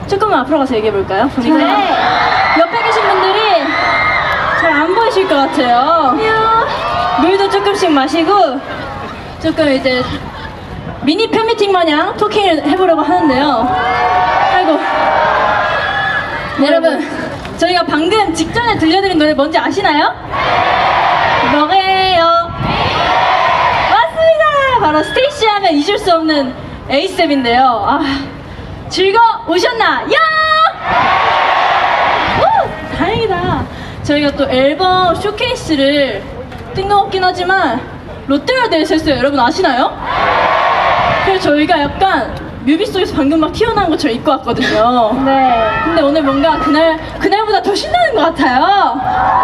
조금만 앞으로 가서 얘기해볼까요? 보니까 네. 옆에 계신 분들이 잘 안 보이실 것 같아요. 물도 조금씩 마시고 조금 이제 미니 팬미팅 마냥 토킹을 해보려고 하는데요. 아이고. 네, 여러분, 저희가 방금 직전에 들려드린 노래 뭔지 아시나요? 뭐예요? 맞습니다! 바로 스테이시 하면 잊을 수 없는 에이셉인데요. 아, 즐거우셨나요? 오, 다행이다. 저희가 또 앨범 쇼케이스를 뜬금없긴 하지만 롯데월드에서 했어요. 여러분 아시나요? 그래서 저희가 약간 뮤비 속에서 방금 막 튀어나온 것처럼 입고 왔거든요. 네. 근데 오늘 뭔가 그날보다 더 신나는 것 같아요.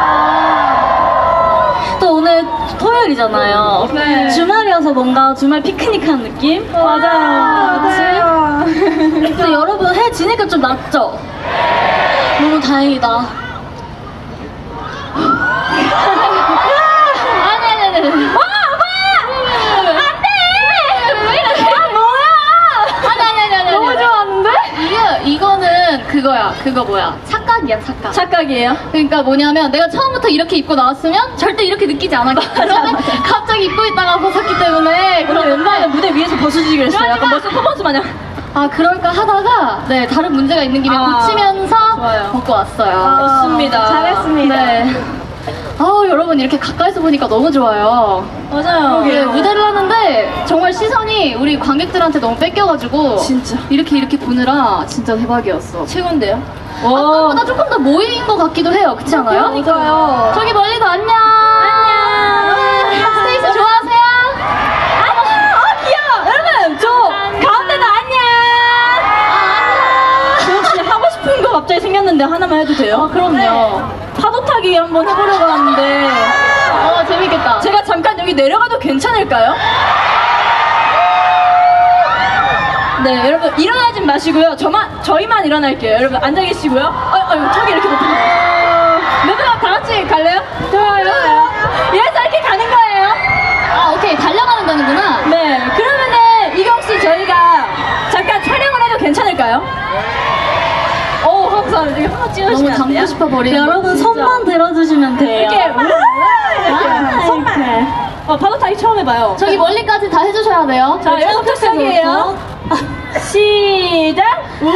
또 오늘 토요일이잖아요. 네. 주말이어서 뭔가 주말 피크닉한 느낌? 맞아요. 근데 여러분 해 지니까 좀 낫죠? 너무 다행이다. 아니. 와, 아니. 너무 좋았는데? 이거는 그거야. 그거 뭐야? 착각이야, 착각. 착각이에요? 그러니까 뭐냐면 내가 처음부터 이렇게 입고 나왔으면 절대 이렇게 느끼지 않았거든. 갑자기 입고 있다가 벗었기 때문에. 오늘 웬만하면 무대 위에서 벗어주지 그랬어요. 약간 멋진 퍼포먼스 마냥. 아, 그럴까 하다가 네, 다른 문제가 있는 김에 고치면서 좋아요. 벗고 왔어요. 좋습니다. 잘했습니다. 네. 여러분 이렇게 가까이서 보니까 너무 좋아요. 맞아요. 네, 무대를 하는데 정말 시선이 우리 관객들한테 너무 뺏겨가지고 진짜. 이렇게 보느라 진짜 대박이었어. 최고인데요? 아까보다 조금 더 모인 것 같기도 해요. 그렇지 않아요? 그러니까요. 저기 멀리도 안녕. 스테이시 좋아하세요? 귀여워! 여러분! 저 가운데도 안녕! 저 혹시 하고 싶은 거 갑자기 생겼는데 하나만 해도 돼요? 그럼요. 파도 타기 한번 해보려고 하는데 재밌겠다. 제가 잠깐 여기 내려가도 괜찮을까요? 네, 여러분 일어나진 마시고요. 저희만 일어날게요. 여러분 앉아 계시고요. 턱이 이렇게 높은 거. 누구나 다 같이 갈래요? 좋아요. 이래서 이렇게 가는 거예요. 오케이. 달려가는 거는구나. 네, 그러면은 이거 혹시 저희가 잠깐 촬영을 해도 괜찮을까요? 항상 이렇게 하나 너무 찍으시면 안 돼요? 담고 싶어 버리는 여러분 거. 손만 들어주시면 돼요. 이렇게 이렇게 손만. 파도 타기 처음 해봐요. 저기 멀리까지 다 해주셔야 돼요. 자, 여기서부터 시작이에요. 시작! 우와!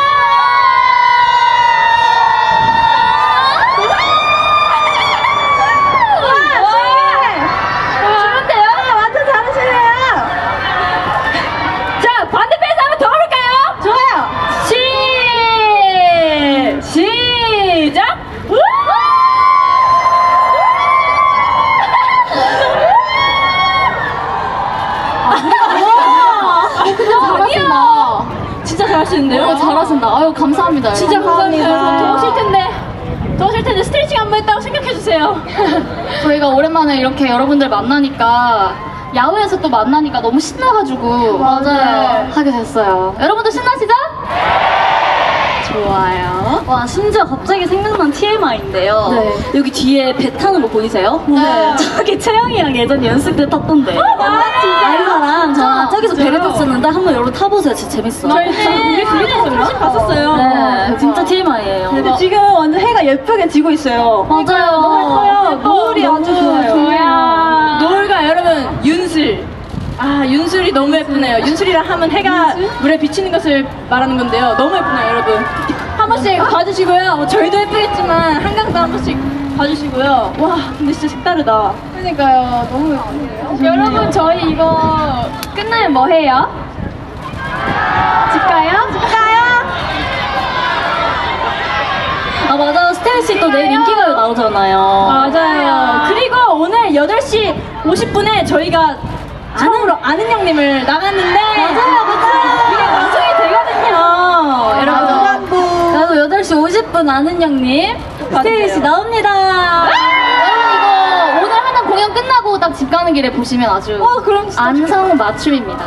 좋은데요? 완전 잘하시네요. 자, 반대편에서 한번 더 해볼까요? 좋아요. 시작! 우와! 잘하신다. 진짜 잘하시는데요? 잘하신다. 아유, 감사합니다. 진짜 여러분. 감사합니다. 더우실 텐데 스트레칭 한번 했다고 생각해주세요. 저희가 오랜만에 이렇게 여러분들 만나니까 야외에서 또 만나니까 너무 신나가지고 맞아요. 하게 됐어요. 여러분도 신나시죠? 좋아요. 와, 심지어 갑자기 생각난 TMI인데요. 네. 여기 뒤에 배 타는 거 보이세요? 네. 저기 채영이랑 예전 연습 때 탔던데. 알바랑 저랑 저기서 배를 탔었는데 한번 여러분 타보세요. 진짜 재밌어요. 우리 사진 봤었어요. 네, 진짜 TMI예요. 근데 지금 완전 해가 예쁘게 지고 있어요. 맞아요. 커요. 노을이 너무 아주 좋아요. 좋아요. 노을과 여러분 윤슬. 윤슬이 너무 예쁘네요. 윤슬이랑 하면 해가 물에 비치는 것을 말하는 건데요. 너무 예쁘네요, 여러분. 한 번씩 봐주시고요. 저희도 예쁘겠지만 한강도 한 번씩 봐주시고요. 와, 근데 진짜 색다르다. 그러니까요. 너무 예쁘네요. 여러분, 저희 이거 끝나면 뭐 해요? 집 가요? 맞아요. 스테이시 또 내일 인기가요 나오잖아요. 맞아요. 그리고 오늘 8시 50분에 저희가 처음으로 아는 형님을 나갔는데 이게 방송이 되거든요. 여러분. 나도 8시 50분 아는 형님 스테이시 나옵니다. 여러분, 이거 오늘 하는 공연 끝나고 딱 집 가는 길에 보시면 아주 그럼 진짜 안성 맞춤입니다.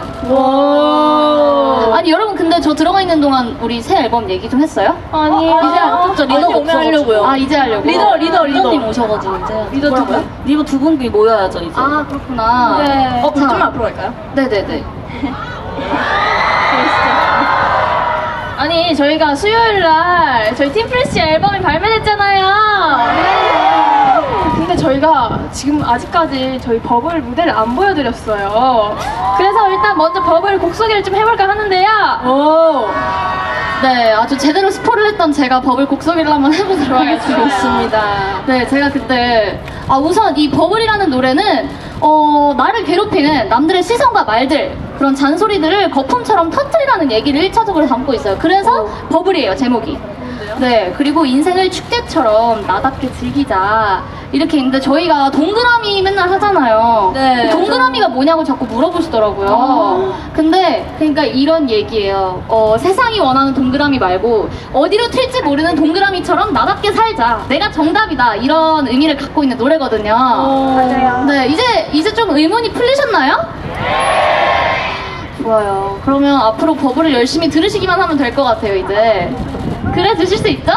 와. 아니, 여러분, 근데 저 들어가 있는 동안 우리 새 앨범 얘기 좀 했어요? 아니, 이제 안 했죠. 리더가 오늘 하려고요. 없어가지고. 이제 하려고. 리더. 리더님 오셔가지고 이제 리더 누구요? 리더 두 분이 모여야죠 이제. 그렇구나. 네. 자, 좀 앞으로 갈까요? 네네네. 아니 저희가 수요일날 저희 팀프레시 앨범이 발매됐잖아요. 근데 저희가 지금 아직까지 저희 버블 무대를 안 보여드렸어요. 그래서 일단 먼저 버블 곡 소개를 좀 해볼까 하는데요. 오, 네, 아주 제대로 스포를 했던 제가 버블 곡 소개를 한번 해보도록 하겠습니다. 좋습니다. 네, 제가 그때 우선 이 버블이라는 노래는 나를 괴롭히는 남들의 시선과 말들, 그런 잔소리들을 거품처럼 터뜨리라는 얘기를 1차적으로 담고 있어요. 그래서 버블이에요, 제목이. 네, 그리고 인생을 축제처럼 나답게 즐기자 이렇게 있는데 저희가 동그라미 맨날 하잖아요. 네. 동그라미가 뭐냐고 자꾸 물어보시더라고요. 근데 그러니까 이런 얘기예요. 세상이 원하는 동그라미 말고 어디로 튈지 모르는 동그라미처럼 나답게 살자. 내가 정답이다. 이런 의미를 갖고 있는 노래거든요. 맞아요. 네, 이제 좀 의문이 풀리셨나요? 좋아요. 그러면 앞으로 버블을 열심히 들으시기만 하면 될 것 같아요, 이제. 그래 주실 수 있죠?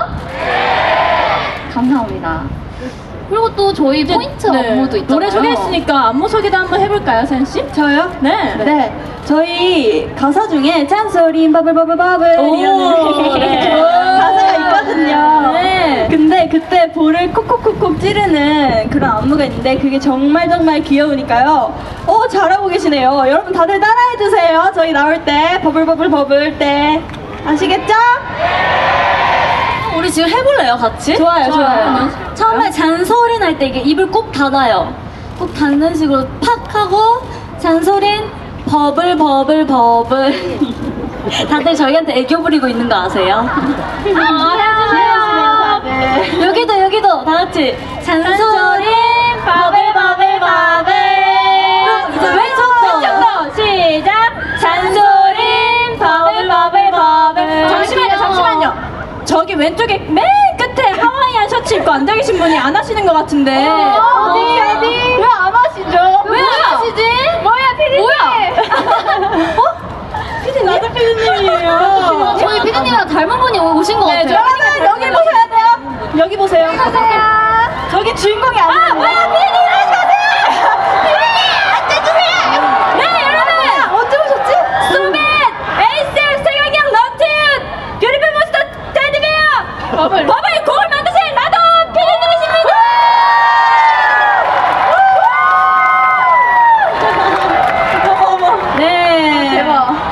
감사합니다. 그리고 또 저희 포인트 안무도 있잖아요. 노래 소개했으니까 안무 소개도 한번 해볼까요, 세연씨? 저요? 네. 네. 저희 가사 중에 잔소리 바블바블바블 오, 이런 네. 가사가 있거든요. 네. 근데 그때 볼을 콕콕콕콕 찌르는 그런 안무가 있는데 그게 정말 귀여우니까요. 잘하고 계시네요. 여러분 다들 따라해주세요. 저희 나올 때 버블버블 버블 때 아시겠죠? 우리 지금 해볼래요, 같이? 좋아요. 처음에 잔소리 날 때 이게 입을 꼭 닫아요. 꼭 닫는 식으로 팍 하고 잔소린 버블 버블 버블. 다들 저희한테 애교 부리고 있는 거 아세요? 해주세요. 여기도 다 같이 잔소린 버블 버블 버블. 이제 왼쪽도 시작. 잔소린 버블 버블 버블. 잠시만요. 저기 왼쪽에 맨 끝에 하와이안 셔츠 입고 앉아 계신 분이 안 하시는 것 같은데. 어디? 왜 안 하시죠? 왜 안 하시지? 뭐야, 피디님? 피디님? 나도 피디님이에요. 저희 피디님이랑 닮은 분이 오신 것 같아요. 여러분 여기 보셔야 돼요. 여기 보세요. 저기 주인공이 아니에요. 뭐야, 피디님 일어나세요. 피디님 앉아주세요. 네, 여러분 언제 오셨지? 소맨, 에이스, 세강양, 런튼, 뷰티풀 몬스터, 테디베어, 버블 곡을 만드신 나도 피디님이십니다. 네. 대박.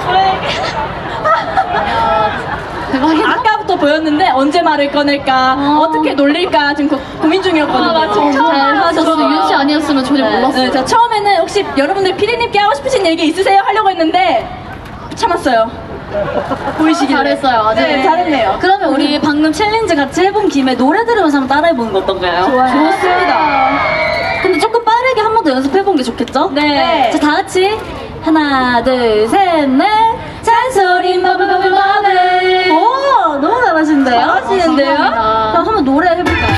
대박이다. 아까부터 보였는데 언제 말을 꺼낼까, 어떻게 놀릴까 지금 고민 중이었거든요. 잘 하셨어요. 윤 씨 아니었으면 전혀 몰랐어요. 네, 자, 처음에는 혹시 여러분들 피디님께 하고 싶으신 얘기 있으세요? 하려고 했는데 참았어요. 보이시길. 잘했어요. 네, 잘했네요. 그러면 우리 방금 챌린지 같이 해본 김에 노래 들으면서 한번 따라해보는 거 어떤가요? 좋습니다. 근데 조금 빠르게 한 번 더 연습해보는 게 좋겠죠? 네. 자, 다 같이 하나, 둘, 셋, 넷. 잔소리 버블버블버블. 오, 너무 잘하시는데요? 잘하시는데요? 감사합니다. 그럼 한번 노래 해볼까요?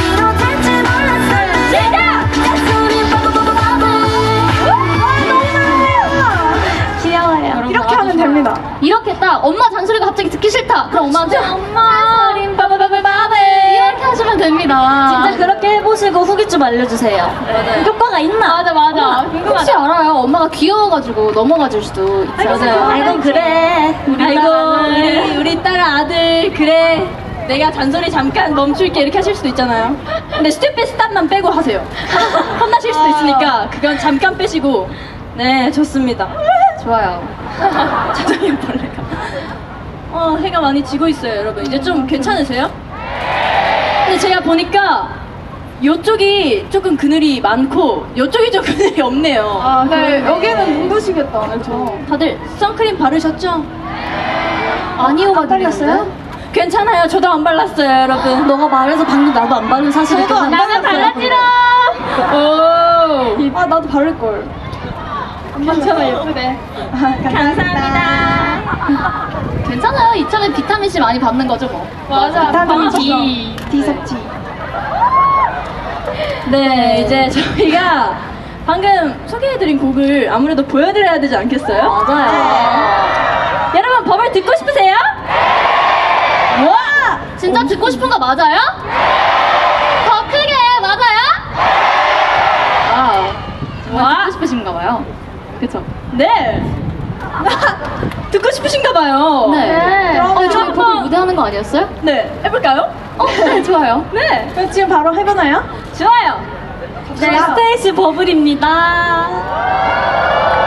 귀여워요. 이렇게 하면 됩니다. 이렇게 딱 엄마 잔소리가 갑자기 듣기 싫다. 그럼 엄마한테 엄마 잔소리 바바바바바바. 이렇게 하시면 됩니다. 진짜 그렇게 해보시고 후기 좀 알려주세요. 맞아요. 효과가 있나? 맞아. 혹시 알아요? 엄마가 귀여워가지고 넘어가줄 수도 있어요. 아이고, 그래. 아이고, 우리 딸 아들, 그래. 내가 잔소리 잠깐 멈출게 이렇게 하실 수도 있잖아요. 근데 스텝만 빼고 하세요. 혼나실 수도 있으니까 그건 잠깐 빼시고. 네, 좋습니다. 좋아요. 자정이 벌레가. 해가 많이 지고 있어요, 여러분. 이제 좀 괜찮으세요? 근데 제가 보니까 이쪽이 조금 그늘이 많고 이쪽이 좀 그늘이 없네요. 네, 여기는 눈부시겠다, 그렇죠? 다들 선크림 바르셨죠? 아니오가 발랐어요? 괜찮아요. 저도 안 발랐어요, 여러분. 너가 말해서 방금 나도 안 바른 사실이 저도 안 나는 발랐지롱! 오. 나도 바를걸. 괜찮아요. 예쁘네. 감사합니다. 괜찮아요. 이참에 비타민C 많이 받는 거죠, 뭐. 맞아. 비타민 D. D석지. 네, 이제 저희가 방금 소개해드린 곡을 아무래도 보여드려야 되지 않겠어요? 맞아요. 여러분, 버블 듣고 싶으세요? 와! 진짜 듣고 싶은 거 맞아요? 더 크게 맞아요? 와. 듣고 싶으신가 봐요. 그쵸? 네. 듣고 싶으신가 봐요. 네. 그럼 저희 한번- 버블 무대하는 거 아니었어요? 네, 해볼까요? 네, 좋아요. 네, 그럼 지금 바로 해보나요? 좋아요. 네, 스테이시 버블입니다.